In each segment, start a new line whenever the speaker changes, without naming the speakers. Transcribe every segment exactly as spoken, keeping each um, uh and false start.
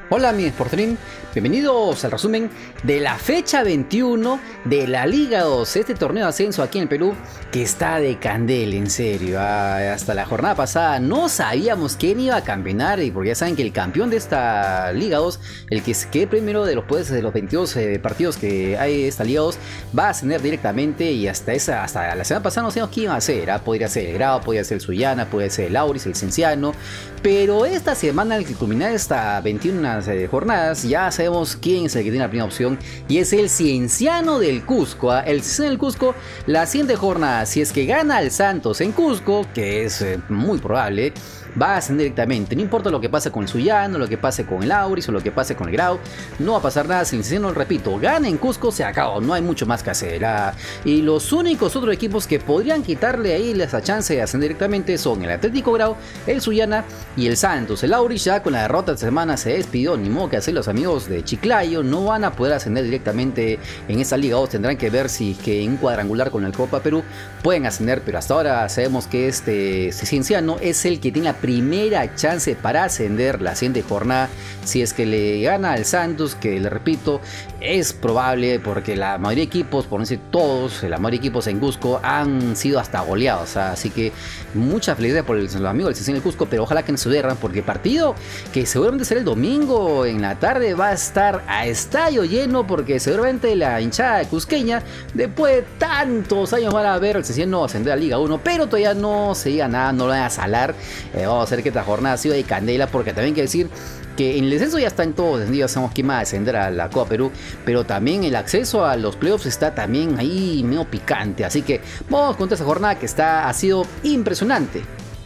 Hola mi Sportstream, bienvenidos al resumen de la fecha veintiuno de la Liga dos, este torneo de ascenso aquí en el Perú que está de candela, en serio. Ah, hasta la jornada pasada no sabíamos quién iba a campeonar, y porque ya saben que el campeón de esta Liga dos, el que se quede primero de los, pues, de los veintidós eh, partidos que hay de esta Liga dos, va a ascender directamente, y hasta esa hasta la semana pasada no sabíamos quién iba a ser. ¿ah? Podría ser el Grau, podría ser el Sullana, podría ser el Auris, el Cienciano, pero esta semana, al culminar esta veintiuna de jornadas, ya sabemos quién es el que tiene la primera opción, y es el Cienciano del Cusco. ¿eh? El Cienciano del Cusco, la siguiente jornada, si es que gana el Santos en Cusco, que es eh, muy probable, va a ascender directamente. No importa lo que pase con el Sullano, lo que pase con el Auris o lo que pase con el Grau, no va a pasar nada. Si el Cienciano, repito, gana en Cusco, se acabó, no hay mucho más que hacer. ¿ah? Y los únicos otros equipos que podrían quitarle ahí esa chance de ascender directamente son el Atlético Grau, el Sullana y el Santos. El Auris ya con la derrota de semana se despidió, ni modo que hacer. Los amigos de Chiclayo no van a poder ascender directamente en esta Liga dos, tendrán que ver si que en cuadrangular con el Copa Perú pueden ascender, pero hasta ahora sabemos que este Cienciano es el que tiene la primera chance para ascender la siguiente jornada, si es que le gana al Santos, que le repito, es probable porque la mayoría de equipos, por no decir todos, la mayoría de equipos en Cusco han sido hasta goleados, ¿sabes? Así que mucha felicidad por los amigos del Cienciano del Cusco, pero ojalá que no se derran, porque el partido que seguramente será el domingo en la tarde va a estar a estadio lleno, porque seguramente la hinchada cusqueña después de tantos años van a ver al Cienciano ascender a Liga uno, pero todavía no se diga nada, no lo van a salar. eh, vamos a hacer que esta jornada ha sido de candela, porque también hay que decir que en el descenso ya está en todo descendido, ya sabemos quién va a descender a la Copa Perú, pero también el acceso a los playoffs está también ahí medio picante, así que vamos con esta jornada que está, ha sido impresionante.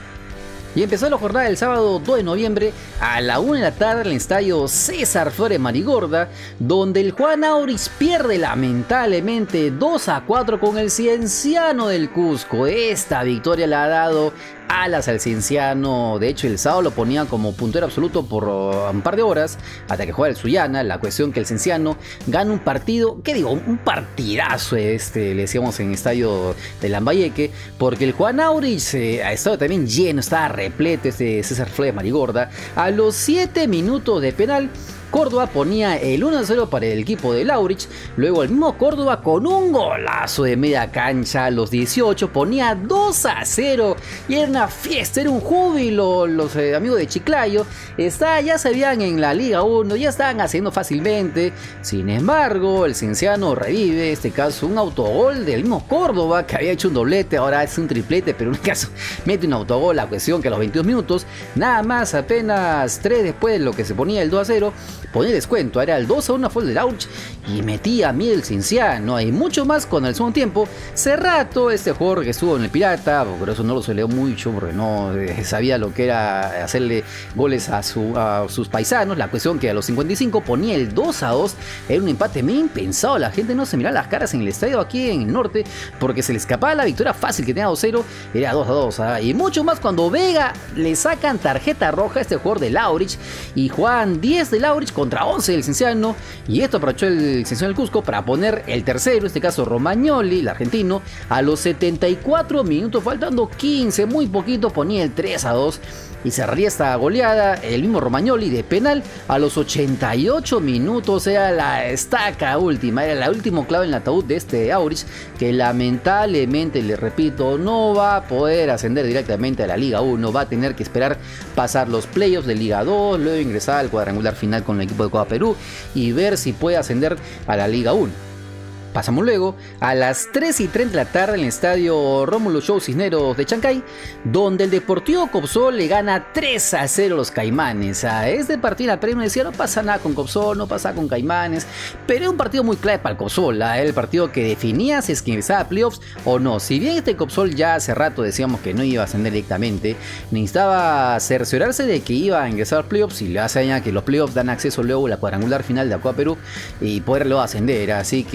Y empezó la jornada del sábado dos de noviembre a la una de la tarde en el estadio César Flores Marigorda, donde el Juan Auris pierde lamentablemente dos a cuatro con el Cienciano del Cusco. Esta victoria le ha dado alas al Cienciano. De hecho, el sábado lo ponían como puntero absoluto por un par de horas hasta que juega el Sullana. La cuestión que el Cienciano gana un partido, ¿qué digo? Un partidazo, este, le decíamos en el estadio de Lambayeque, porque el Juan Auris eh, ha estado también lleno, estaba repleto este César Flores Marigorda. A los siete minutos de penal, Córdoba ponía el uno a cero para el equipo de Laurich. Luego el mismo Córdoba con un golazo de media cancha a los dieciocho ponía dos a cero. Y era una fiesta, era un júbilo. Los eh, amigos de Chiclayo está, ya se veían en la Liga uno, ya estaban haciendo fácilmente. Sin embargo, el Cienciano revive, este caso un autogol del mismo Córdoba, que había hecho un doblete, ahora es un triplete, pero en un caso mete un autogol. La cuestión que a los veintidós minutos, nada más apenas tres después de lo que se ponía el dos a cero, ponía descuento, era el dos a uno, fue el de Laurich y metía a mí el Cienciano. Hay mucho más con el segundo tiempo. Cerrato, este jugador que estuvo en el Pirata, por eso no lo celebró mucho, porque no eh, sabía lo que era hacerle goles a, su, a sus paisanos. La cuestión que a los cincuenta y cinco ponía el dos a dos, era un empate muy impensado. La gente no se miraba las caras en el estadio aquí en el norte, porque se le escapaba la victoria fácil que tenía dos cero, era dos a dos. ¿ah? Y mucho más cuando Vega le sacan tarjeta roja a este jugador de Laurich, y Juan diez de Laurich contra once del Cienciano, y esto aprovechó el Cienciano del Cusco para poner el tercero, en este caso Romagnoli, el argentino, a los setenta y cuatro minutos, faltando quince, muy poquito, ponía el tres a dos y cerraría esta goleada el mismo Romagnoli de penal a los ochenta y ocho minutos. Era la estaca última, era la última clave en el ataúd de este Auris, que lamentablemente, les repito, no va a poder ascender directamente a la Liga uno, va a tener que esperar pasar los playoffs de Liga dos, luego ingresar al cuadrangular final con el equipo de Copa Perú y ver si puede ascender a la Liga uno. Pasamos luego a las tres y treinta de la tarde en el estadio Rómulo Show Cisneros de Chancay, donde el Deportivo Copsol le gana tres a cero a los Caimanes. A este partido la premio decía, no pasa nada con Copsol, no pasa con Caimanes, pero era un partido muy clave para el Copsol. ¿eh? Era el partido que definía si es que ingresaba a playoffs o no. Si bien este Copsol ya hace rato decíamos que no iba a ascender directamente, necesitaba cerciorarse de que iba a ingresar a playoffs, y le hace añadir que los playoffs dan acceso luego a la cuadrangular final de la Copa Perú y poderlo ascender. Así que lo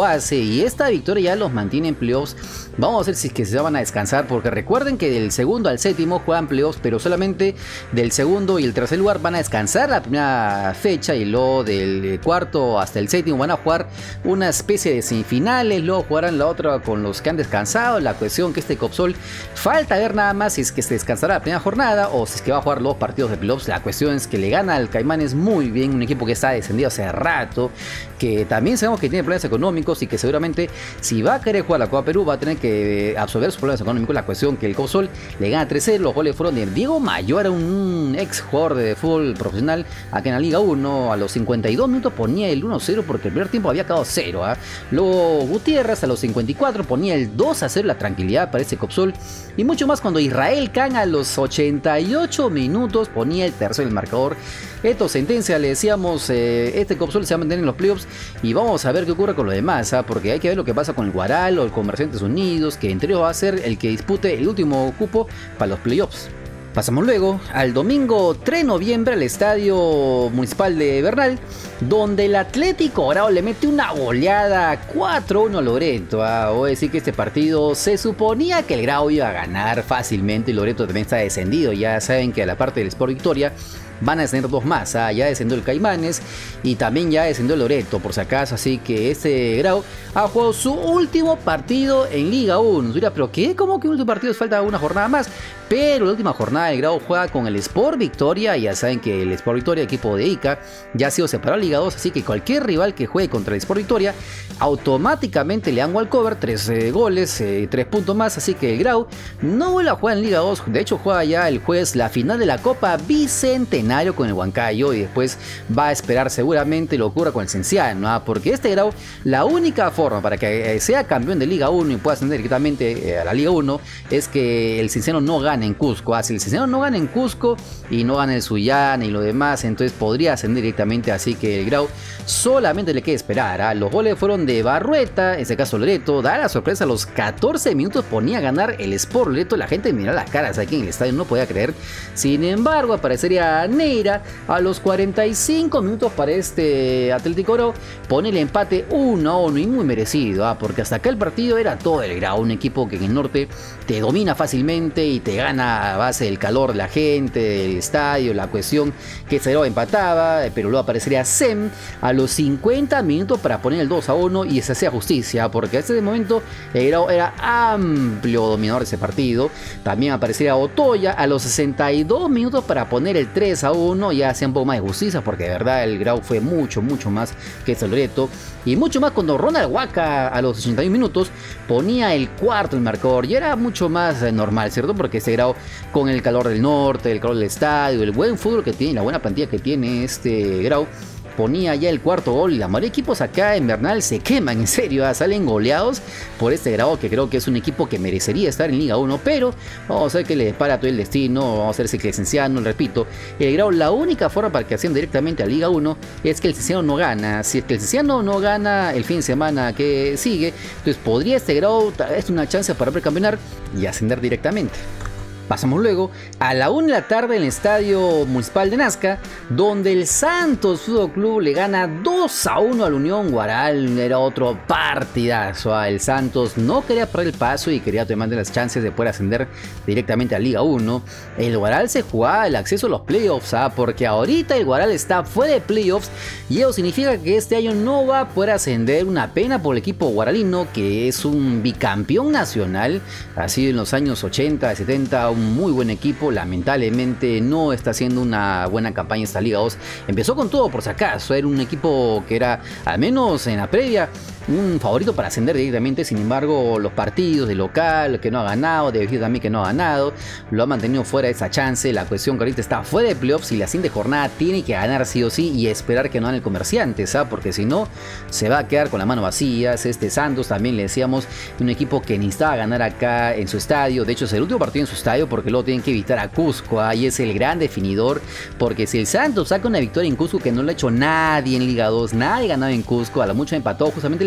hace y esta victoria ya los mantiene en playoffs. Vamos a ver si es que se van a descansar, porque recuerden que del segundo al séptimo juegan playoffs, pero solamente del segundo y el tercer lugar van a descansar la primera fecha, y luego del cuarto hasta el séptimo van a jugar una especie de semifinales, luego jugarán la otra con los que han descansado. La cuestión que este Copsol falta ver nada más si es que se descansará la primera jornada o si es que va a jugar los partidos de playoffs. La cuestión es que le gana al Caimanes muy bien, un equipo que está descendido hace rato, que también sabemos que tiene problemas económicos y que seguramente si va a querer jugar la Copa Perú va a tener que absorber sus problemas económicos. La cuestión que el Copsol le gana tres cero, los goles fueron de Diego Mayor, un ex jugador de fútbol profesional acá en la Liga uno. A los cincuenta y dos minutos ponía el uno cero porque el primer tiempo había quedado cero, ¿eh? Luego Gutiérrez a los cincuenta y cuatro ponía el dos a cero, la tranquilidad para ese Copsol, y mucho más cuando Israel Can a los ochenta y ocho minutos ponía el tercero del marcador. Esto sentencia, le decíamos, eh, este Copsol se va a mantener en los playoffs y vamos a ver qué ocurre con lo demás, ¿eh? Porque hay que ver lo que pasa con el Guaral o el Comerciantes Unidos, que entre ellos va a ser el que dispute el último cupo para los playoffs. Pasamos luego al domingo tres de noviembre al Estadio Municipal de Bernal, donde el Atlético Grau le mete una goleada cuatro uno a Loreto. ¿ah? Voy a decir que este partido se suponía que el Grau iba a ganar fácilmente y Loreto también está descendido. Ya saben que a la parte del Sport Victoria van a descender dos más, ¿ah? Ya descendió el Caimanes y también ya descendió el Loreto, por si acaso. Así que este Grau ha jugado su último partido en Liga uno. Dirá, ¿pero qué? ¿Cómo que último partido? Falta una jornada más. Pero la última jornada el Grau juega con el Sport Victoria. Ya saben que el Sport Victoria, equipo de Ica, ya ha sido separado a Liga dos. Así que cualquier rival que juegue contra el Sport Victoria automáticamente le dan walkover, tres eh, goles, eh, tres puntos más. Así que el Grau no vuelve a jugar en Liga dos. De hecho juega ya el jueves la final de la Copa Bicentenario con el Huancayo, y después va a esperar seguramente lo que ocurra con el Cienciano, ¿no? Porque este Grau, la única forma para que sea campeón de Liga uno y pueda ascender directamente a la Liga uno es que el Cienciano no gane en Cusco. ¿ah? Si el Cienciano no gana en Cusco y no gana el Sullana y lo demás, entonces podría ascender directamente. Así que el Grau solamente le queda esperar. ¿ah? Los goles fueron de Barrueta, en este caso Loreto. Da la sorpresa, a los catorce minutos ponía a ganar el Sport Loreto. La gente miraba las caras aquí en el estadio, no podía creer. Sin embargo, aparecería Neira a los cuarenta y cinco minutos para este Atlético Grau. Pone el empate uno a uno y muy merecido, ¿ah? porque hasta acá el partido era todo el Grau, un equipo que en el norte te domina fácilmente y te gana a base del calor de la gente, del estadio. La cuestión que este Grau empataba, pero luego aparecería Sem a los cincuenta minutos para poner el dos a uno y se hacía justicia, porque hasta ese momento el Grau era amplio dominador de ese partido. También aparecería Otoya a los sesenta y dos minutos para poner el tres a uno, ya hacía un poco más de justicia, porque de verdad el Grau fue mucho, mucho más que este Loreto, y mucho más cuando Ronald Huaca a los ochenta y un minutos ponía el cuarto en el marcador, y era mucho más eh, normal, ¿cierto? Porque este Grau, con el calor del norte, el calor del estadio, el buen fútbol que tiene, la buena plantilla que tiene este Grau, ponía ya el cuarto gol, y la mayoría de equipos acá en Bernal se queman, en serio, ¿eh? salen goleados por este Grau, que creo que es un equipo que merecería estar en Liga uno, pero vamos a ver qué le depara todo el destino. Vamos a ver si el Cienciano, repito, el Grau, la única forma para que ascienda directamente a Liga uno es que el Cienciano no gana. Si el Cienciano no gana el fin de semana que sigue, entonces podría este Grau, es una chance para precampeonar y ascender directamente. Pasamos luego a la una de la tarde en el Estadio Municipal de Nazca, donde el Santos Fútbol Club le gana dos a uno al Unión Guaral. Era otro partidazo. El Santos no quería perder el paso y quería tomar las chances de poder ascender directamente a Liga uno. El Guaral se jugaba el acceso a los playoffs, ¿ah? porque ahorita el Guaral está fuera de playoffs y eso significa que este año no va a poder ascender. Una pena por el equipo guaralino, que es un bicampeón nacional, ha sido en los años ochenta, setenta, un muy buen equipo. Lamentablemente no está haciendo una buena campaña esta Liga dos. Empezó con todo por si acaso, era un equipo que era, al menos en la previa, un favorito para ascender directamente. Sin embargo, los partidos de local que no ha ganado, de visita también que no ha ganado, lo ha mantenido fuera de esa chance. La cuestión que ahorita está fuera de playoffs y la siguiente jornada tiene que ganar sí o sí y esperar que no gane el Comerciantes, ¿sabes? Porque si no, se va a quedar con la mano vacía. Este Santos también le decíamos, un equipo que necesitaba ganar acá en su estadio. De hecho, es el último partido en su estadio porque luego tienen que evitar a Cusco. Ahí es el gran definidor, porque si el Santos saca una victoria en Cusco, que no lo ha hecho nadie en Liga dos, nadie ganado en Cusco, a la mucho empató justamente el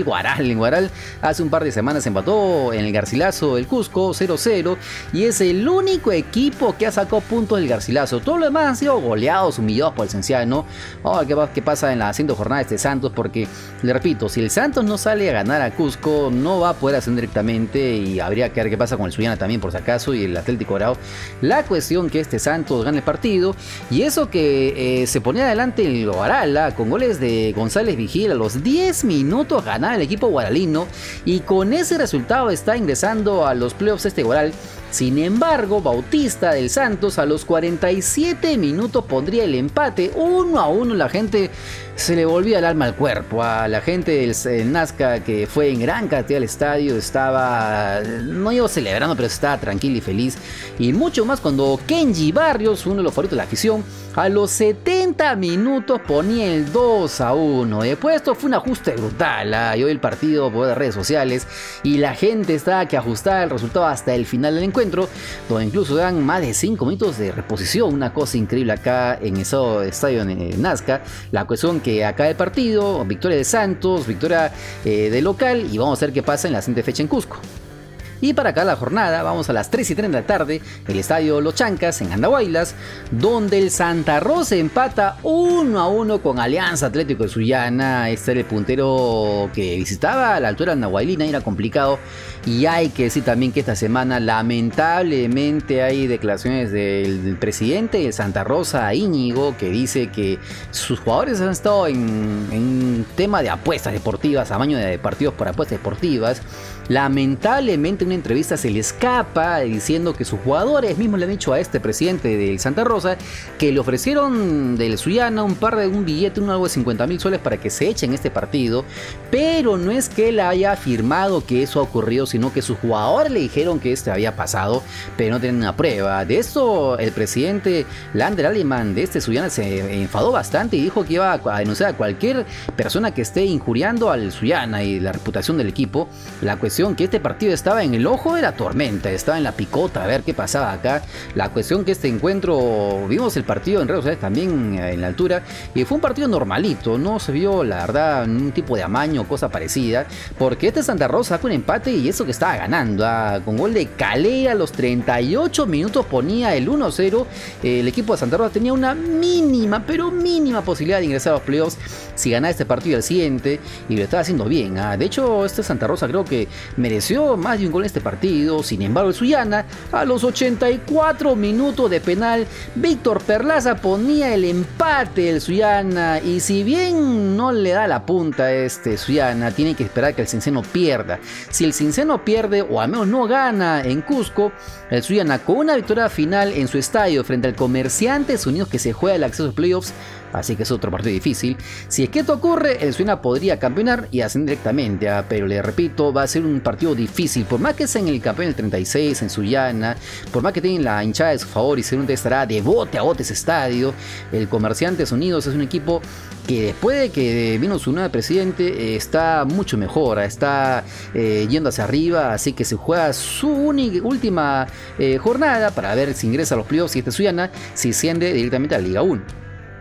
Huaral. En Huaral hace un par de semanas empató en el Garcilaso el Cusco cero cero y es el único equipo que ha sacado puntos del Garcilaso. Todo lo demás han sido goleados, humillados por el Cienciano. Vamos a ver qué, qué pasa en la siguiente jornada de este Santos, porque le repito, si el Santos no sale a ganar a Cusco, no va a poder ascender directamente y habría que ver qué pasa con el Sullana también, por si acaso, y el Atlético Grau. La cuestión que este Santos gane el partido, y eso que eh, se ponía adelante el Huaral con goles de González Vigil a los diez minutos, ganar el equipo guaralino, y con ese resultado está ingresando a los playoffs este Huaral. Sin embargo, Bautista del Santos a los cuarenta y siete minutos pondría el empate uno a uno. La gente se le volvía el alma al cuerpo. A la gente del Nazca, que fue en gran cantidad al estadio, estaba, no iba celebrando, pero estaba tranquilo y feliz. Y mucho más cuando Kenji Barrios, uno de los favoritos de la afición, a los setenta minutos ponía el dos a uno. Después esto fue un ajuste brutal. ¿eh? Yo vi el partido por las redes sociales y la gente estaba que ajustaba el resultado hasta el final del encuentro, donde incluso dan más de cinco minutos de reposición. Una cosa increíble acá en ese estadio en Nazca. La cuestión que acá el partido, victoria de Santos, victoria eh, de local, y vamos a ver qué pasa en la siguiente fecha en Cusco. Y para acá la jornada, vamos a las tres y treinta de la tarde, el estadio Los Chancas en Andahuaylas, donde el Santa Rosa empata uno a uno con Alianza Atlético de Sullana. Este era el puntero que visitaba a la altura andahuaylina, era complicado. Y hay que decir también que esta semana lamentablemente hay declaraciones del, del presidente del Santa Rosa, Íñigo, que dice que sus jugadores han estado en, en tema de apuestas deportivas, amaño de partidos por apuestas deportivas. Lamentablemente una entrevista se le escapa diciendo que sus jugadores mismos le han dicho a este presidente del Santa Rosa que le ofrecieron del Sullana un par de un billete, un algo de cincuenta mil soles para que se eche en este partido, pero no es que él haya afirmado que eso ha ocurrido, sino que sus jugadores le dijeron que esto había pasado, pero no tienen una prueba. De esto el presidente Lander Aleman de este Sullana se enfadó bastante y dijo que iba a denunciar a cualquier persona que esté injuriando al Sullana y la reputación del equipo. La cuestión que este partido estaba en el ojo de la tormenta, estaba en la picota a ver qué pasaba acá. La cuestión que este encuentro, vimos el partido en redes sociales también en la altura, y fue un partido normalito, no se vio la verdad un tipo de amaño o cosa parecida, porque este Santa Rosa sacó un empate y eso que estaba ganando, ah, con gol de Calera a los treinta y ocho minutos ponía el uno cero. El equipo de Santa Rosa tenía una mínima, pero mínima posibilidad de ingresar a los playoffs si ganaba este partido y el siguiente, y lo estaba haciendo bien. ah. De hecho, este Santa Rosa creo que mereció más de un gol en este partido. Sin embargo, el Sullana a los ochenta y cuatro minutos de penal, Víctor Perlaza ponía el empate del Sullana, y si bien no le da la punta a este Sullana, tiene que esperar que el Cienciano pierda. Si el Cienciano pierde o al menos no gana en Cusco, el Sullana con una victoria final en su estadio frente al Comerciantes Unidos, que se juega el acceso a los playoffs, así que es otro partido difícil. Si es que esto ocurre, el Sullana podría campeonar y ascender directamente, ¿eh? Pero le repito, va a ser un partido difícil. Por más que sea en el campeón del treinta y seis, en Sullana, por más que tengan la hinchada de su favor y seguramente estará de bote a bote ese estadio, el Comerciantes Unidos es un equipo que después de que vino su nuevo presidente, eh, está mucho mejor, está eh, yendo hacia arriba, así que se juega su única, última eh, jornada para ver si ingresa a los playoffs y este Sullana si asciende directamente a la Liga uno.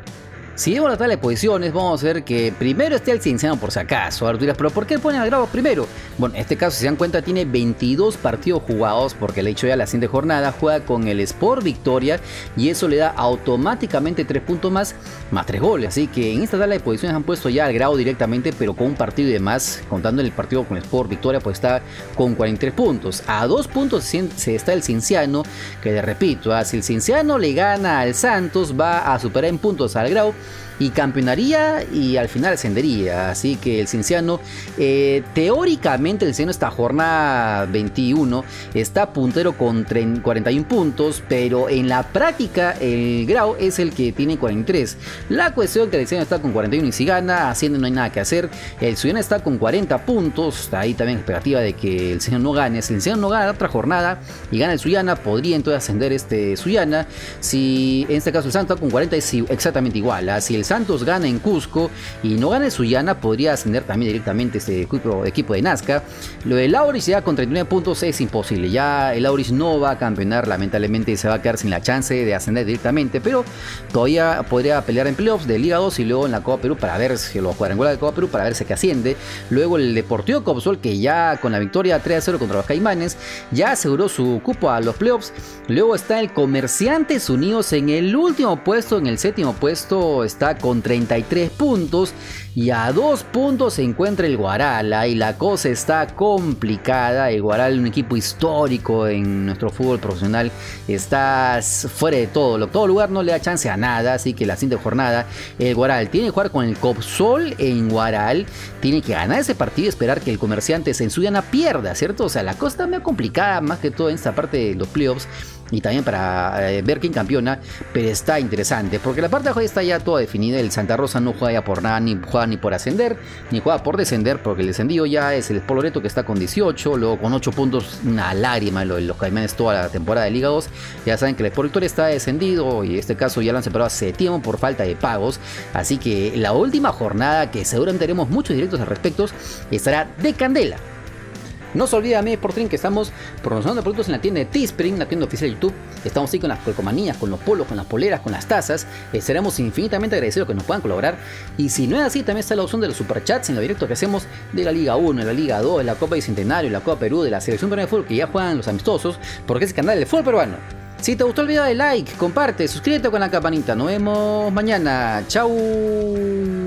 Si vemos la tabla de posiciones, vamos a ver que primero está el Cienciano, por si acaso. Ahora tú dirás, ¿pero por qué ponen al Grau primero? Bueno, en este caso, si se dan cuenta, tiene veintidós partidos jugados, porque le he hecho ya la siguiente jornada, juega con el Sport Victoria, y eso le da automáticamente tres puntos más, más tres goles. Así que en esta tabla de posiciones han puesto ya al Grau directamente, pero con un partido y demás, contando el partido con el Sport Victoria, pues está con cuarenta y tres puntos. A dos puntos se está el Cienciano, que le repito, ¿eh? si el Cienciano le gana al Santos, va a superar en puntos al Grau y campeonaría y al final ascendería. Así que el Cienciano, eh, teóricamente el Cienciano esta jornada veintiuno está puntero con cuarenta y uno puntos, pero en la práctica el Grau es el que tiene cuarenta y tres. La cuestión es que el Cienciano está con cuarenta y uno y si gana, asciende, no hay nada que hacer. El Sullana está con cuarenta puntos, está ahí también expectativa de que el Cienciano no gane. Si el Cienciano no gana otra jornada y gana el Sullana, podría entonces ascender este Sullana. Si en este caso el Santos está con cuarenta, es exactamente igual. ¿eh? Si el Santos gana en Cusco y no gana en Sullana, podría ascender también directamente este equipo, equipo de Nazca. Lo del Auris ya con treinta y nueve puntos es imposible. Ya el Auris no va a campeonar, lamentablemente se va a quedar sin la chance de ascender directamente, pero todavía podría pelear en playoffs de Liga dos y luego en la Copa Perú para ver si lo cuadrangular de Copa Perú para ver si que asciende. Luego el Deportivo Copsol, que ya con la victoria tres a cero contra los Caimanes ya aseguró su cupo a los playoffs. Luego está el Comerciantes Unidos en el último puesto, en el séptimo puesto está con treinta y tres puntos y a dos puntos se encuentra el Guaral. Y la cosa está complicada. El Guaral, un equipo histórico en nuestro fútbol profesional, está fuera de todo, todo lugar no le da chance a nada, así que la siguiente jornada el Guaral tiene que jugar con el Copsol en Guaral, tiene que ganar ese partido y esperar que el Comerciantes en Sullana pierda, ¿cierto? O sea, la cosa está muy complicada, más que todo en esta parte de los playoffs y también para eh, ver quién campeona, pero está interesante porque la parte de abajo está ya toda definida. El Santa Rosa no juega ya por nada, ni juega ni por ascender, ni juega por descender, porque el descendido ya es el Sport Loreto, que está con dieciocho, luego con ocho puntos, una lágrima lo de los Caimanes toda la temporada de Liga dos. Ya saben que el Sport Victoria está descendido y en este caso ya lo han separado hace tiempo por falta de pagos, así que la última jornada, que seguramente haremos muchos directos al respecto, estará de candela. No se olvide, amigos Sportstream, que estamos promocionando productos en la tienda de Teespring, la tienda oficial de YouTube. Estamos ahí con las colcomanías, con los polos, con las poleras, con las tazas. Eh, seremos infinitamente agradecidos que nos puedan colaborar. Y si no es así, también está la opción de los superchats en los directos que hacemos de la Liga uno, de la Liga dos, de la Copa Bicentenario, de la Copa Perú, de la Selección Peruana de Fútbol, que ya juegan los amistosos, porque es el canal del fútbol peruano. Si te gustó el video, dale like, comparte, suscríbete con la campanita. Nos vemos mañana. Chau.